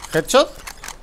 Headshot.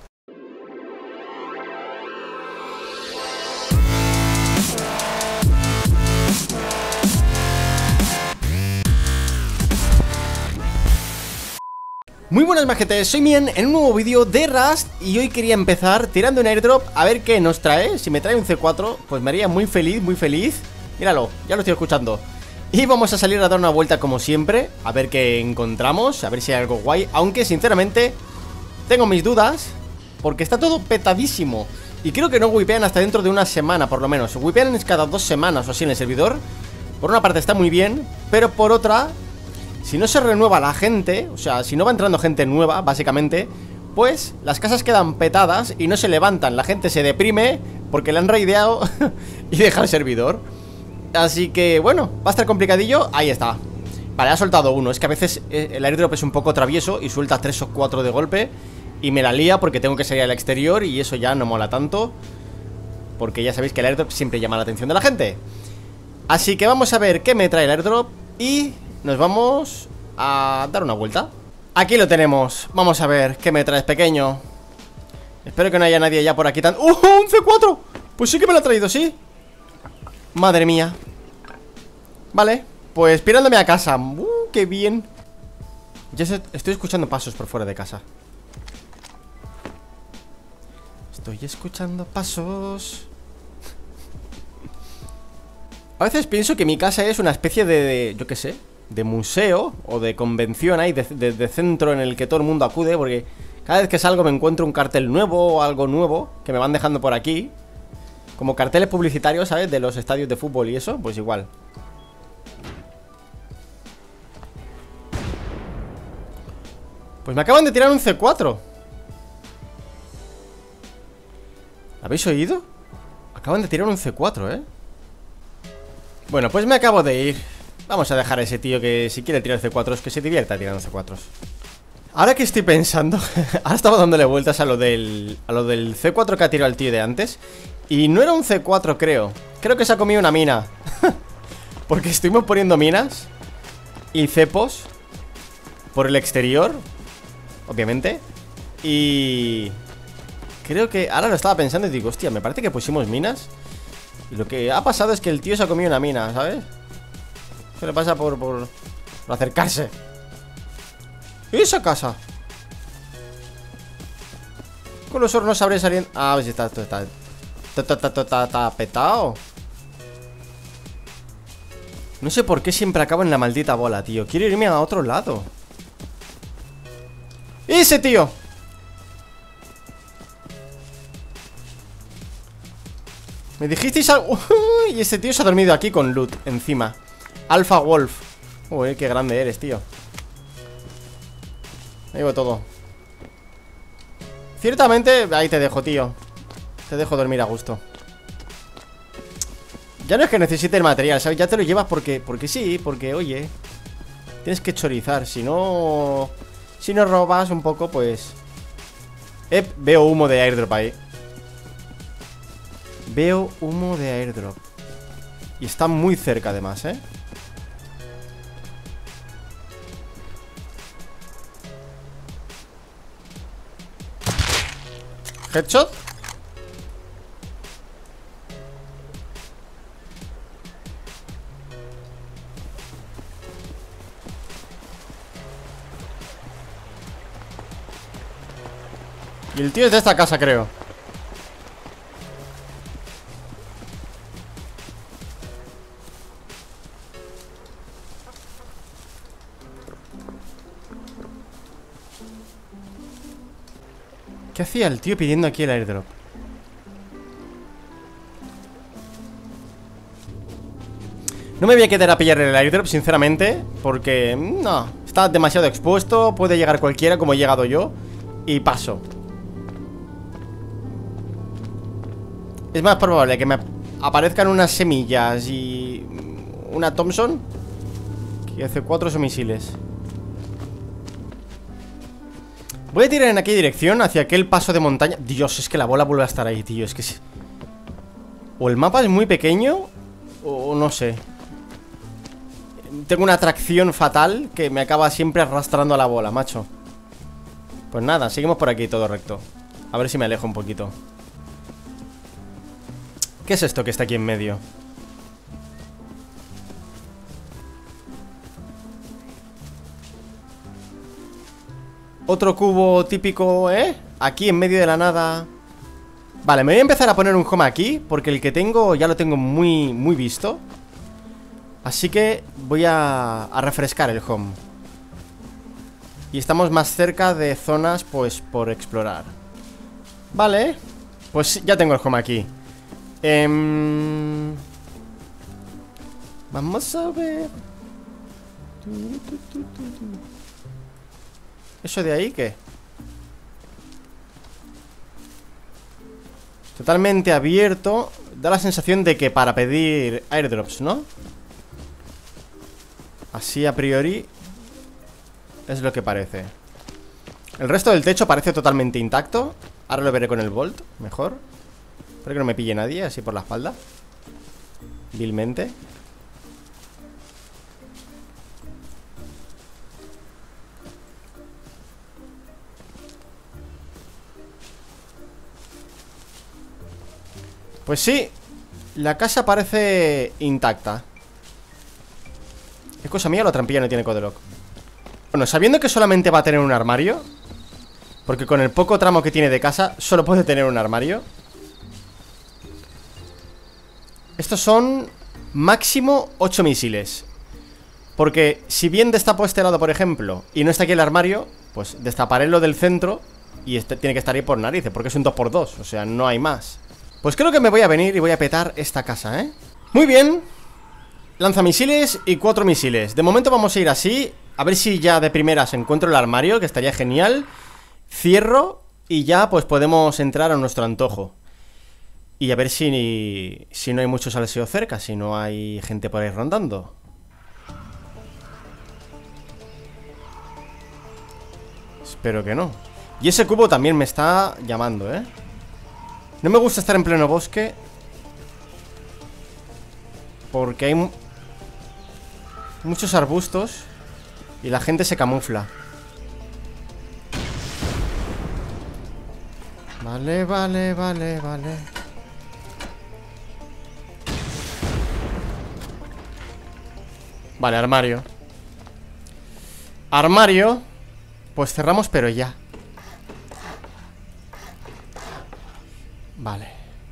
Muy buenas majetes, soy Mien en un nuevo vídeo de Rust. Y hoy quería empezar tirando un airdrop a ver qué nos trae. Si me trae un C4, pues me haría muy feliz, muy feliz. Míralo, ya lo estoy escuchando. Y vamos a salir a dar una vuelta como siempre, a ver qué encontramos, a ver si hay algo guay. Aunque sinceramente tengo mis dudas, porque está todo petadísimo. Y creo que no wipean hasta dentro de una semana por lo menos. Wipean cada 2 semanas o así en el servidor. Por una parte está muy bien, pero por otra, si no se renueva la gente, o sea, si no va entrando gente nueva, básicamente, pues las casas quedan petadas y no se levantan. La gente se deprime porque le han raideado y deja el servidor. Así que, bueno, va a estar complicadillo. Ahí está. Vale, ha soltado uno. Es que a veces el airdrop es un poco travieso y suelta 3 o 4 de golpe y me la lía porque tengo que salir al exterior y eso ya no mola tanto, porque ya sabéis que el airdrop siempre llama la atención de la gente. Así que vamos a ver qué me trae el airdrop y nos vamos a dar una vuelta. Aquí lo tenemos. Vamos a ver qué me traes, pequeño. Espero que no haya nadie ya por aquí tan... ¡Un C4! Pues sí que me lo ha traído, sí. Madre mía. Vale, pues pirándome a casa. Qué bien. Ya estoy escuchando pasos por fuera de casa. Estoy escuchando pasos. A veces pienso que mi casa es una especie de yo qué sé, de museo o de convención ahí, de centro en el que todo el mundo acude, porque cada vez que salgo me encuentro un cartel nuevo o algo nuevo que me van dejando por aquí. Como carteles publicitarios, ¿sabes? De los estadios de fútbol y eso, pues igual. Pues me acaban de tirar un C4. ¿Habéis oído? Acaban de tirar un C4, ¿eh? Bueno, pues me acabo de ir. Vamos a dejar a ese tío que si quiere tirar C4s, que se divierta tirando C4s. Ahora que estoy pensando, ahora estaba dándole vueltas a lo del C4 que ha tirado el tío de antes. Y no era un C4, creo. Creo que se ha comido una mina. Porque estuvimos poniendo minas y cepos por el exterior, obviamente. Y creo que ahora lo estaba pensando y digo, hostia, me parece que pusimos minas. Y lo que ha pasado es que el tío se ha comido una mina, ¿sabes? ¿Qué le pasa por acercarse? ¿Y esa casa? Con los hornos abre saliendo. Ah, pues está petado. No sé por qué siempre acabo en la maldita bola, tío. Quiero irme a otro lado. ¡Ese tío! Me dijisteis algo. Y ese tío se ha dormido aquí con loot encima. Alpha Wolf. Uy, qué grande eres, tío. Ahí va todo. Ciertamente, ahí te dejo, tío. Te dejo dormir a gusto. Ya no es que necesite el material, ¿sabes? Ya te lo llevas porque sí, porque, oye, tienes que chorizar. Si no robas un poco, pues... veo humo de airdrop ahí. Veo humo de airdrop. Y está muy cerca además, ¿eh? Headshot. Y el tío es de esta casa, creo. ¿Qué hacía el tío pidiendo aquí el airdrop? No me voy a quedar a pillar el airdrop, sinceramente, porque no, está demasiado expuesto. Puede llegar cualquiera como he llegado yo. Y paso. Es más probable que me aparezcan unas semillas y una Thompson que hace 4 misiles. Voy a tirar en aquella dirección, hacia aquel paso de montaña. Dios, es que la bola vuelve a estar ahí, tío. Es que o el mapa es muy pequeño o no sé. Tengo una atracción fatal que me acaba siempre arrastrando a la bola, macho. Pues nada, seguimos por aquí todo recto. A ver si me alejo un poquito. ¿Qué es esto que está aquí en medio? Otro cubo típico, ¿eh? Aquí en medio de la nada. Vale, me voy a empezar a poner un home aquí, porque el que tengo ya lo tengo muy visto. Así que voy a refrescar el home. Y estamos más cerca de zonas, pues, por explorar. Vale. Pues ya tengo el home aquí. Vamos a ver. ¿Eso de ahí qué? Totalmente abierto. Da la sensación de que para pedir airdrops, ¿no? Así a priori es lo que parece. El resto del techo parece totalmente intacto. Ahora lo veré con el Bolt, mejor. Espero que no me pille nadie así por la espalda. Vilmente. Pues sí, la casa parece intacta. ¿Es cosa mía o la trampilla no tiene codelock? Bueno, sabiendo que solamente va a tener un armario, porque con el poco tramo que tiene de casa solo puede tener un armario. Estos son máximo 8 misiles. Porque si bien destapo este lado, por ejemplo, y no está aquí el armario, pues destaparé lo del centro y este tiene que estar ahí por narices, porque es un 2x2, o sea, no hay más. Pues creo que me voy a venir y voy a petar esta casa, ¿eh? Muy bien. Lanzamisiles y 4 misiles. De momento vamos a ir así. A ver si ya de primeras encuentro el armario, que estaría genial. Cierro y ya pues podemos entrar a nuestro antojo. Y a ver si no hay mucho salseo cerca, si no hay gente por ahí rondando. Espero que no. Y ese cubo también me está llamando, ¿eh? No me gusta estar en pleno bosque, porque hay muchos arbustos y la gente se camufla. Vale, vale, vale, vale. Vale, armario. Armario. Pues cerramos, pero ya. Vale.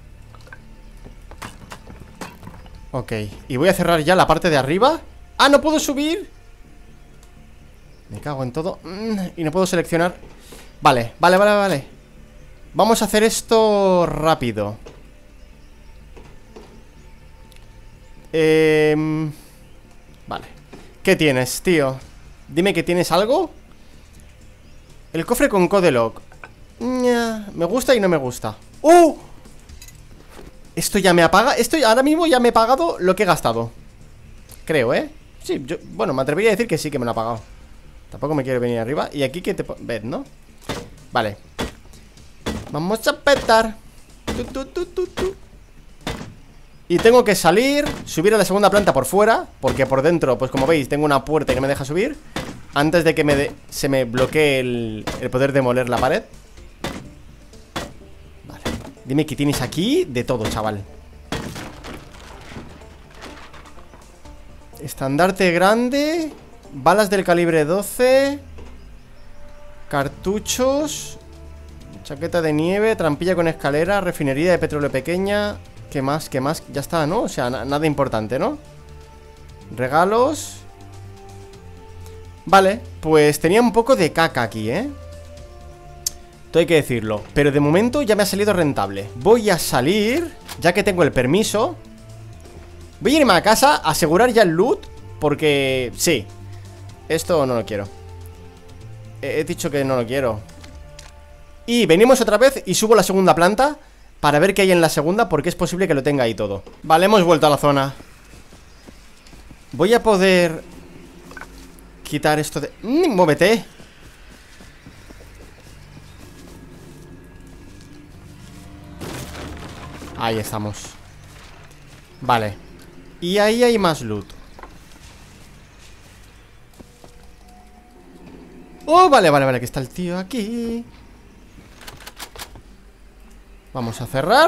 Ok, y voy a cerrar ya la parte de arriba. ¡Ah, no puedo subir! Me cago en todo. Y no puedo seleccionar. Vale, vale, vale, vale. Vamos a hacer esto rápido. Vale. ¿Qué tienes, tío? Dime que tienes algo. El cofre con codelock. Me gusta y no me gusta. ¡Oh! Esto ya me apaga. Esto ahora mismo ya me he pagado lo que he gastado. Creo, ¿eh? Sí, yo, bueno, me atrevería a decir que sí que me lo ha pagado. Tampoco me quiero venir arriba. Y aquí que te... Ved, ¿no? Vale. Vamos a petar. Y tengo que salir, subir a la segunda planta por fuera, porque por dentro, pues como veis, tengo una puerta y no me deja subir. Antes de que se me bloquee el poder demoler la pared. Vale. Dime que tienes aquí de todo, chaval. Estandarte grande. Balas del calibre 12. Cartuchos. Chaqueta de nieve. Trampilla con escalera. Refinería de petróleo pequeña. ¿Qué más? ¿Qué más? Ya está, ¿no? O sea, nada importante, ¿no? Regalos. Vale, pues tenía un poco de caca aquí, ¿eh? Todo hay que decirlo. Pero de momento ya me ha salido rentable. Voy a salir, ya que tengo el permiso. Voy a irme a casa, a asegurar ya el loot. Porque, sí, esto no lo quiero. He dicho que no lo quiero. Y venimos otra vez y subo la segunda planta para ver qué hay en la segunda, porque es posible que lo tenga ahí todo. Vale, hemos vuelto a la zona. Voy a poder quitar esto de... ¡Muévete! Ahí estamos. Vale. Y ahí hay más loot. Oh, vale, vale, vale, que está el tío aquí. Vamos a cerrar.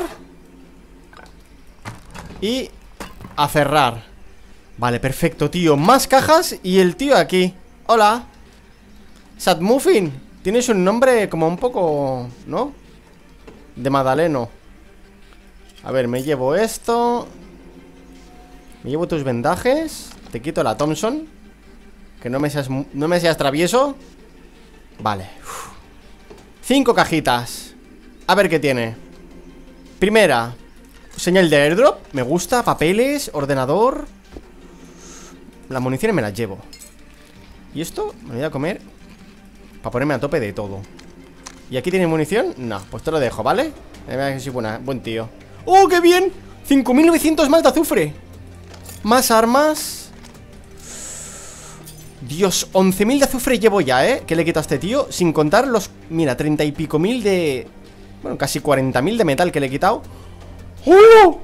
Y a cerrar. Vale, perfecto, tío. Más cajas y el tío aquí. Hola. Sad Muffin. Tienes un nombre como un poco... ¿no? De Madaleno. A ver, me llevo esto. Me llevo tus vendajes. Te quito la Thompson. Que no me seas travieso. Vale. 5 cajitas. A ver qué tiene. Primera. Señal de airdrop. Me gusta. Papeles. Ordenador. Las municiones me las llevo. Y esto me voy a comer para ponerme a tope de todo. ¿Y aquí tiene munición? No, pues te lo dejo, ¿vale? Que soy buen tío. ¡Oh, qué bien! 5.900 más de azufre. Más armas. Dios, 11.000 de azufre llevo ya, ¿eh? Que le quito a este tío, sin contar los... Mira, 30 y pico mil de... Bueno, casi 40.000 de metal que le he quitado. ¡Oh!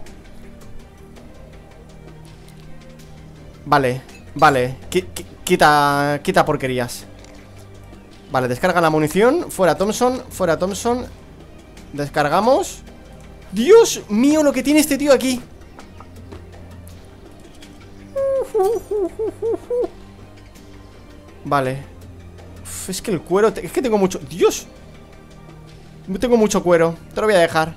Vale, vale. Quita porquerías. Vale, descarga la munición. Fuera Thompson, fuera Thompson. Descargamos. Dios mío, lo que tiene este tío aquí. Vale. Uf, es que el cuero... Es que tengo mucho... ¡Dios! Tengo mucho cuero. Te lo voy a dejar.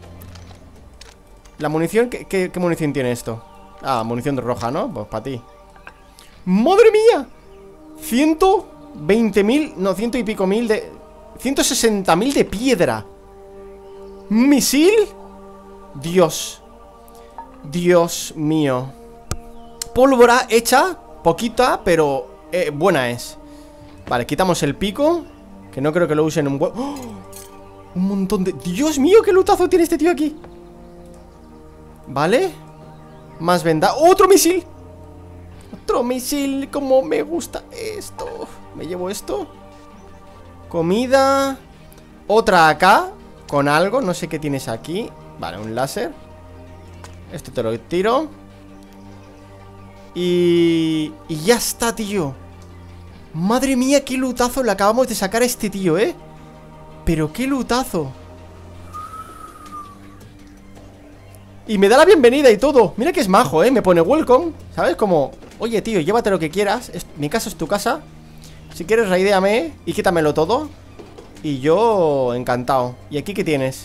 La munición... ¿Qué munición tiene esto? Ah, munición roja, ¿no? Pues para ti. ¡Madre mía! 120.000... No, 100 y pico mil de... 160.000 de piedra. ¿Un misil? Dios. Dios mío. Pólvora hecha, poquita, pero buena es. Vale, quitamos el pico, que no creo que lo usen un buen... ¡Oh! Un montón de... Dios mío, qué lutazo tiene este tío aquí. Vale. Más venda. ¡Otro misil! Otro misil, como me gusta esto. Me llevo esto. Comida. Otra acá, con algo, no sé qué tienes aquí. Vale, un láser. Esto te lo tiro. Y ya está, tío. Madre mía, qué lutazo le acabamos de sacar a este tío, ¿eh? Pero qué lutazo. Y me da la bienvenida y todo. Mira que es majo, ¿eh? Me pone welcome, ¿sabes? Como, oye, tío, llévate lo que quieras. Mi casa es tu casa. Si quieres, raidéame y quítamelo todo. Y yo, encantado. ¿Y aquí qué tienes?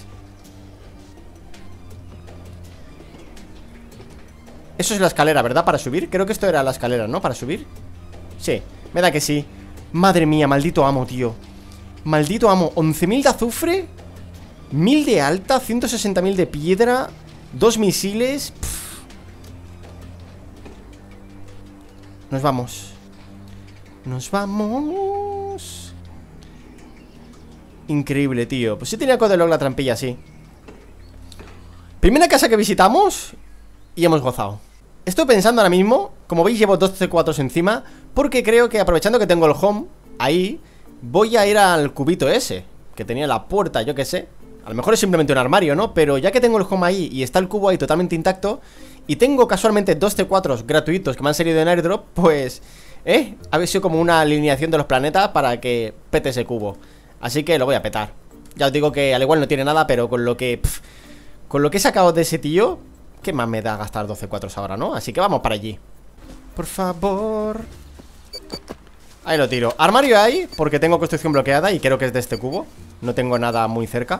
Eso es la escalera, ¿verdad? Para subir. Creo que esto era la escalera, ¿no? Para subir. Sí, me da que sí. Madre mía, maldito amo, tío. Maldito amo. 11.000 de azufre, 1.000 de alta, 160.000 de piedra, 2 misiles. Pff. Nos vamos. Nos vamos. Increíble, tío. Pues sí tenía Codelog la trampilla, sí. Primera casa que visitamos y hemos gozado. Estoy pensando ahora mismo, como veis llevo 2 C4s encima, porque creo que aprovechando que tengo el home ahí, voy a ir al cubito ese, que tenía la puerta, yo qué sé. A lo mejor es simplemente un armario, ¿no? Pero ya que tengo el home ahí y está el cubo ahí totalmente intacto, y tengo casualmente 2 C4s gratuitos que me han salido en airdrop, pues... ha sido como una alineación de los planetas para que pete ese cubo. Así que lo voy a petar. Ya os digo que al igual no tiene nada, pero con lo que... con lo que he sacado de ese tío... ¿Qué más me da gastar 12 4 ahora, no? Así que vamos para allí. Por favor. Ahí lo tiro. Armario hay, porque tengo construcción bloqueada y creo que es de este cubo. No tengo nada muy cerca.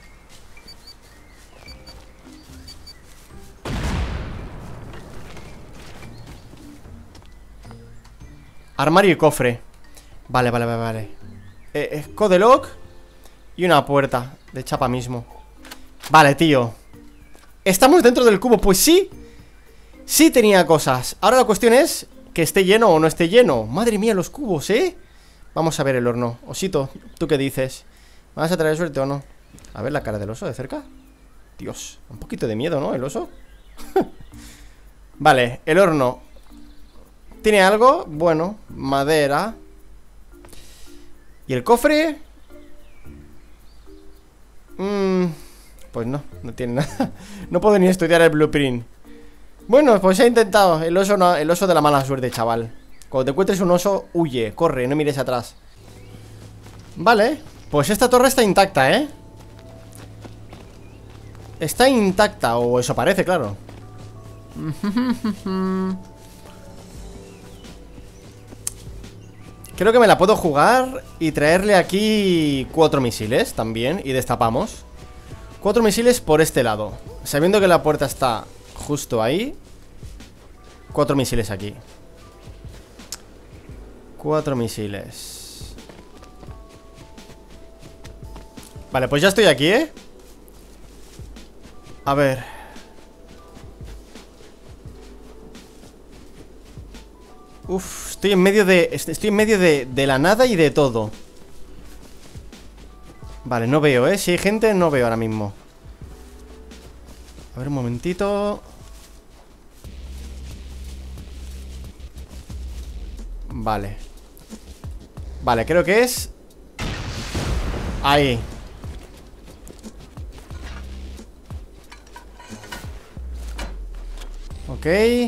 Armario y cofre. Vale, vale, vale, vale. Codelog y una puerta de chapa mismo. Vale, tío. ¿Estamos dentro del cubo? Pues sí. Sí tenía cosas. Ahora la cuestión es que esté lleno o no esté lleno. Madre mía, los cubos, ¿eh? Vamos a ver el horno. Osito, ¿tú qué dices? ¿Me vas a traer suerte o no? A ver la cara del oso de cerca. Dios, un poquito de miedo, ¿no? El oso. Vale, el horno. ¿Tiene algo? Bueno, madera. ¿Y el cofre? Pues no, no tiene nada. No puedo ni estudiar el blueprint. Bueno, pues he intentado. El oso no, el oso de la mala suerte, chaval. Cuando te encuentres un oso, huye, corre, no mires atrás. Vale, pues esta torre está intacta, ¿eh? Está intacta, o eso parece, claro. Creo que me la puedo jugar y traerle aquí 4 misiles también. Y destapamos 4 misiles por este lado, sabiendo que la puerta está justo ahí. 4 misiles aquí. 4 misiles. Vale, pues ya estoy aquí, ¿eh? A ver. Uf, estoy en medio de la nada y de todo. Vale, no veo, ¿eh? Si hay gente, no veo ahora mismo. A ver, un momentito. Vale. Vale, creo que es ahí. Ok.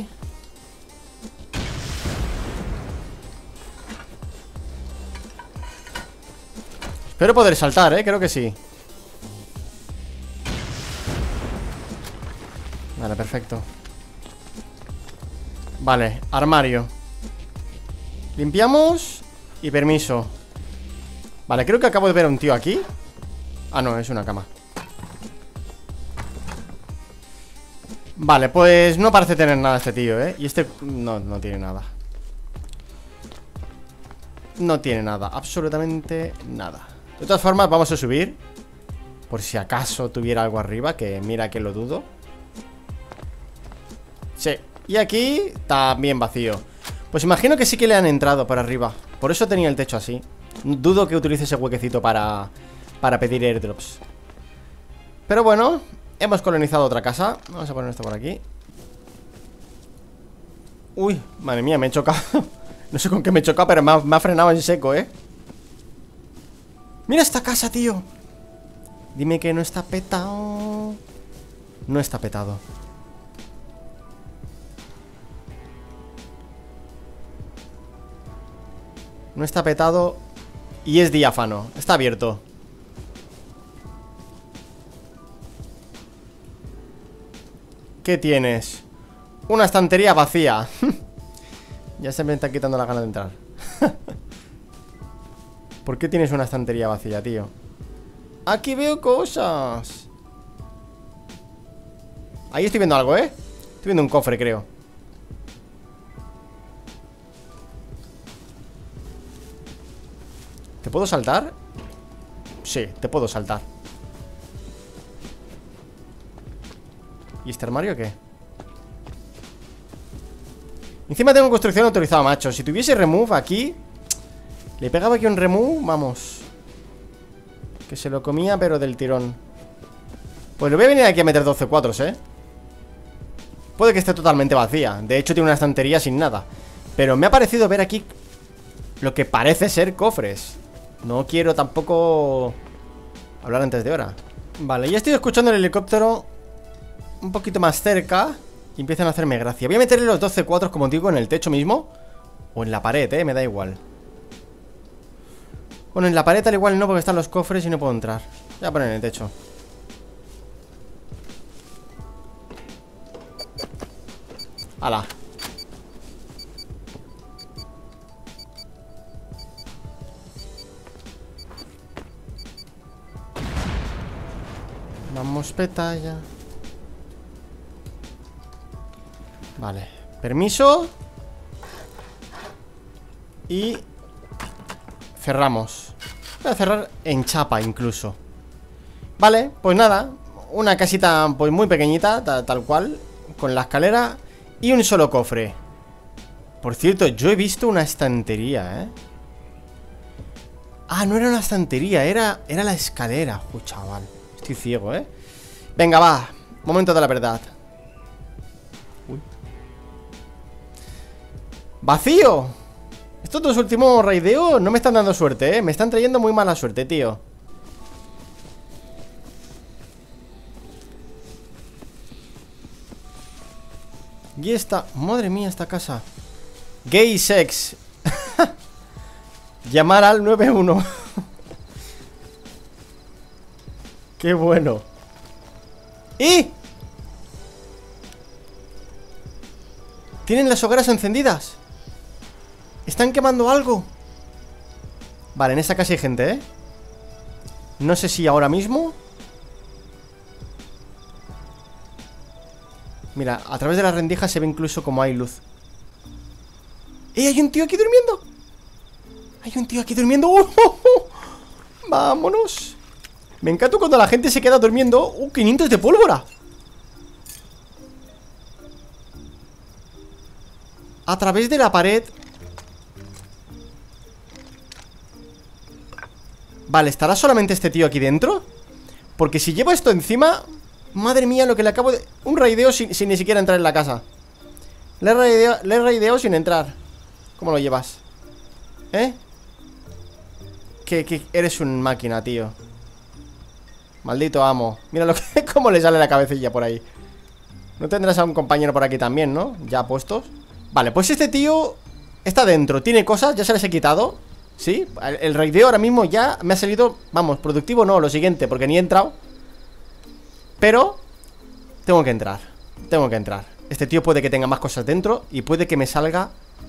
Espero poder saltar, creo que sí. Vale, perfecto. Vale, armario. Limpiamos. Y permiso. Vale, creo que acabo de ver a un tío aquí. Ah, no, es una cama. Vale, pues no parece tener nada este tío, y este no tiene nada. No tiene nada, absolutamente nada. De todas formas, vamos a subir. Por si acaso tuviera algo arriba, que mira que lo dudo. Sí, y aquí también vacío. Pues imagino que sí que le han entrado por arriba. Por eso tenía el techo así. Dudo que utilice ese huequecito para pedir airdrops. Pero bueno, hemos colonizado otra casa. Vamos a poner esto por aquí. Uy, madre mía, me he chocado. No sé con qué me he chocado, pero me ha frenado en seco, Mira esta casa, tío. Dime que no está petado. No está petado. No está petado. Y es diáfano, está abierto. ¿Qué tienes? Una estantería vacía. Ya se me está quitando la gana de entrar. ¿Por qué tienes una estantería vacía, tío? Aquí veo cosas. Ahí estoy viendo algo, Estoy viendo un cofre, creo. ¿Te puedo saltar? Sí, te puedo saltar. ¿Y este armario qué? Encima tengo construcción autorizada, macho. Si tuviese remove aquí, le pegaba aquí un remove, vamos, que se lo comía, pero del tirón. Pues le voy a venir aquí a meter 12 cuadros, Puede que esté totalmente vacía. De hecho tiene una estantería sin nada. Pero me ha parecido ver aquí lo que parece ser cofres. No quiero tampoco hablar antes de hora. Vale, ya estoy escuchando el helicóptero un poquito más cerca y empiezan a hacerme gracia. Voy a meterle los 12 cuadros, como digo, en el techo mismo. O en la pared, me da igual. Bueno, en la pared al igual no, porque están los cofres y no puedo entrar. Voy a poner en el techo. ¡Hala! Vamos, petalla. Vale, permiso. Y cerramos. Voy a cerrar en chapa incluso. Vale, pues nada. Una casita pues muy pequeñita, tal cual, con la escalera y un solo cofre. Por cierto, yo he visto una estantería, Ah, no era una estantería, era la escalera. Chaval, estoy ciego, Venga, va, momento de la verdad. Uy. ¡Vacío! Estos dos últimos raideos no me están dando suerte, me están trayendo muy mala suerte, tío. Y esta, madre mía, esta casa. Gay sex. Llamar al 91. ¡Qué bueno! ¡Eh! Tienen las hogueras encendidas. Están quemando algo. Vale, en esta casa hay gente, ¿eh? No sé si ahora mismo. Mira, a través de las rendijas se ve incluso como hay luz. ¡Eh! ¡Hay un tío aquí durmiendo! ¡Hay un tío aquí durmiendo! ¡Oh, oh, oh! ¡Vámonos! Me encanta cuando la gente se queda durmiendo. 500 de pólvora. A través de la pared. Vale, ¿estará solamente este tío aquí dentro? Porque si llevo esto encima... Madre mía, lo que le acabo de... Un raideo sin ni siquiera entrar en la casa. Le he raideado sin entrar. ¿Cómo lo llevas? ¿Eh? Que eres un máquina, tío. Maldito amo. Mira lo que... cómo le sale la cabecilla por ahí. No tendrás a un compañero por aquí también, ¿no? Ya puestos. Vale, pues este tío está dentro, tiene cosas, ya se les he quitado. ¿Sí? El raideo ahora mismo ya me ha salido... Vamos, productivo no, lo siguiente, porque ni he entrado. Pero tengo que entrar. Tengo que entrar. Este tío puede que tenga más cosas dentro y puede que me salga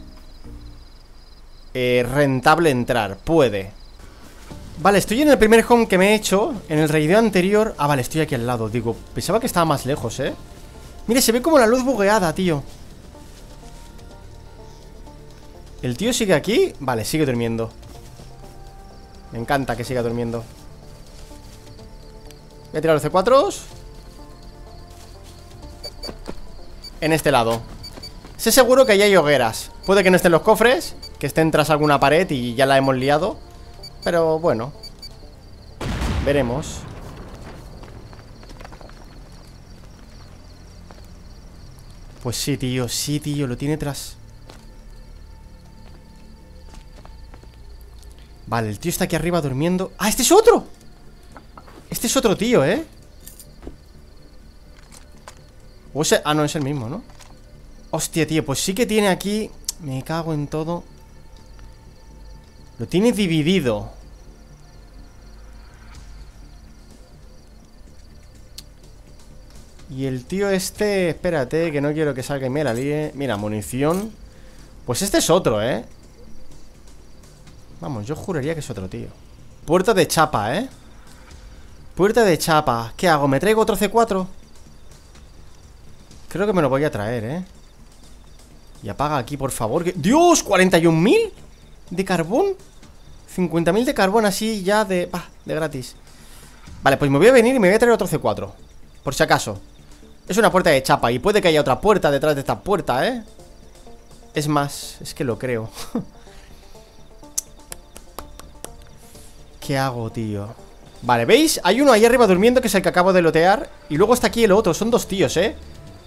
rentable entrar. Puede. Vale, estoy en el primer home que me he hecho. En el raideo anterior. Ah, vale, estoy aquí al lado. Digo, pensaba que estaba más lejos, ¿eh? Mire, se ve como la luz bugueada, tío. ¿El tío sigue aquí? Vale, sigue durmiendo. Me encanta que siga durmiendo. Voy a tirar los C4s en este lado. Sé seguro que ahí hay hogueras. Puede que no estén los cofres, que estén tras alguna pared y ya la hemos liado. Pero bueno, veremos. Pues sí, tío, lo tiene tras. Vale, el tío está aquí arriba durmiendo. ¡Ah, este es otro! Este es otro tío, ¿eh? O ese... Ah, no, es el mismo, ¿no? Hostia, tío, pues sí que tiene aquí... Me cago en todo. Lo tiene dividido. Y el tío este... Espérate, que no quiero que salga y me la líe. Mira, munición. Pues este es otro, ¿eh? Vamos, yo juraría que es otro tío. Puerta de chapa, ¿eh? Puerta de chapa. ¿Qué hago? ¿Me traigo otro C4? Creo que me lo voy a traer, ¿eh? Y apaga aquí, por favor. ¡Dios! ¿41.000 de carbón? 50.000 de carbón así ya de... Bah, de gratis. Vale, pues me voy a venir y me voy a traer otro C4. Por si acaso. Es una puerta de chapa y puede que haya otra puerta detrás de esta puerta, ¿eh? Es más, es que lo creo. ¿Qué hago, tío? Vale, ¿veis? Hay uno ahí arriba durmiendo que es el que acabo de lootear. Y luego está aquí el otro, son dos tíos, ¿eh?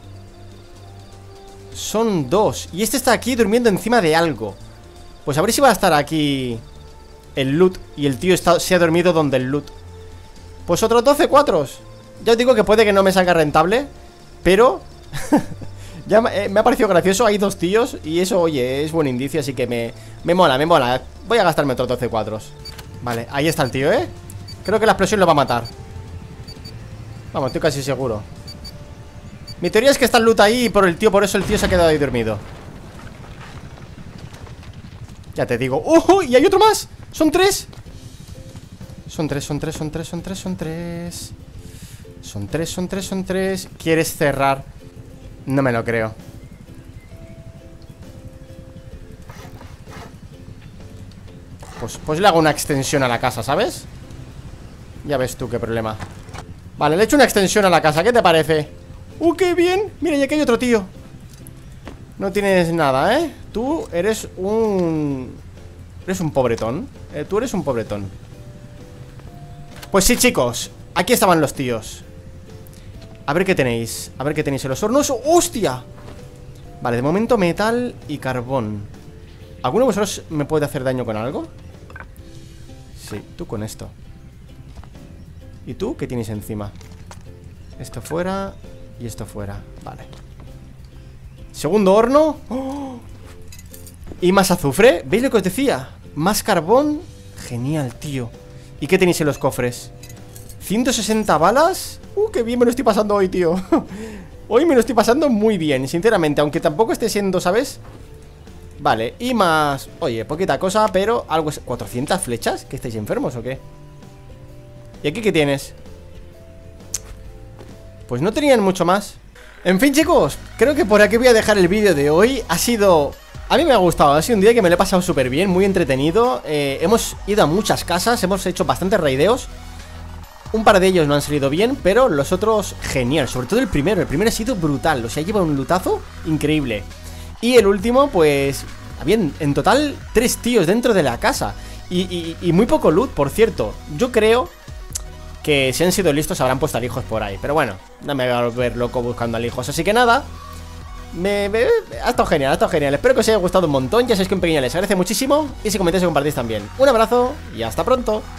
Son dos. Y este está aquí durmiendo encima de algo. Pues a ver si va a estar aquí el loot. Y el tío se ha dormido donde el loot. Pues otros 12 cuatros. Ya os digo que puede que no me salga rentable, pero ya me ha parecido gracioso. Hay dos tíos y eso, oye, es buen indicio. Así que me mola, me mola. Voy a gastarme otros 12 cuatros. Vale, ahí está el tío, ¿eh? Creo que la explosión lo va a matar. Vamos, estoy casi seguro. Mi teoría es que está el loot ahí y por eso el tío se ha quedado ahí dormido. Ya te digo. ¡Oh! ¡Y hay otro más! ¡Son tres! Son tres. ¿Quieres cerrar? No me lo creo. Pues le hago una extensión a la casa, ¿sabes? Ya ves tú qué problema. Vale, le he hecho una extensión a la casa, ¿qué te parece? ¡Qué bien! Mira, y aquí hay otro tío. No tienes nada, ¿eh? Tú eres un... Eres un pobretón. Tú eres un pobretón. Pues sí, chicos. Aquí estaban los tíos. A ver qué tenéis. A ver qué tenéis en los hornos. ¡Hostia! Vale, de momento metal y carbón. ¿Alguno de vosotros me puede hacer daño con algo? Sí, tú con esto. ¿Y tú qué tienes encima? Esto fuera y esto fuera. Vale. Segundo horno. ¡Oh! Y más azufre. ¿Veis lo que os decía? Más carbón. Genial, tío. ¿Y qué tenéis en los cofres? 160 balas. Qué bien me lo estoy pasando hoy, tío. Hoy me lo estoy pasando muy bien, sinceramente. Aunque tampoco esté siendo, ¿sabes? Vale, y más... Oye, poquita cosa, pero algo... ¿400 flechas? ¿Que estáis enfermos o qué? ¿Y aquí qué tienes? Pues no tenían mucho más. En fin, chicos, creo que por aquí voy a dejar el vídeo de hoy. Ha sido... A mí me ha gustado, ha sido un día que me lo he pasado súper bien, muy entretenido. Hemos ido a muchas casas, hemos hecho bastantes raideos. Un par de ellos no han salido bien, pero los otros genial. Sobre todo el primero ha sido brutal. O sea, lleva un lutazo increíble. Y el último, pues... Habían en total 3 tíos dentro de la casa. Y muy poco loot, por cierto. Yo creo que si han sido listos habrán puesto alijos por ahí. Pero bueno, no me voy a volver loco buscando alijos. Así que nada, ha estado genial, ha estado genial. Espero que os haya gustado un montón. Ya sabéis que un pequeño les agradece muchísimo. Y si comentáis y compartís también. Un abrazo y hasta pronto.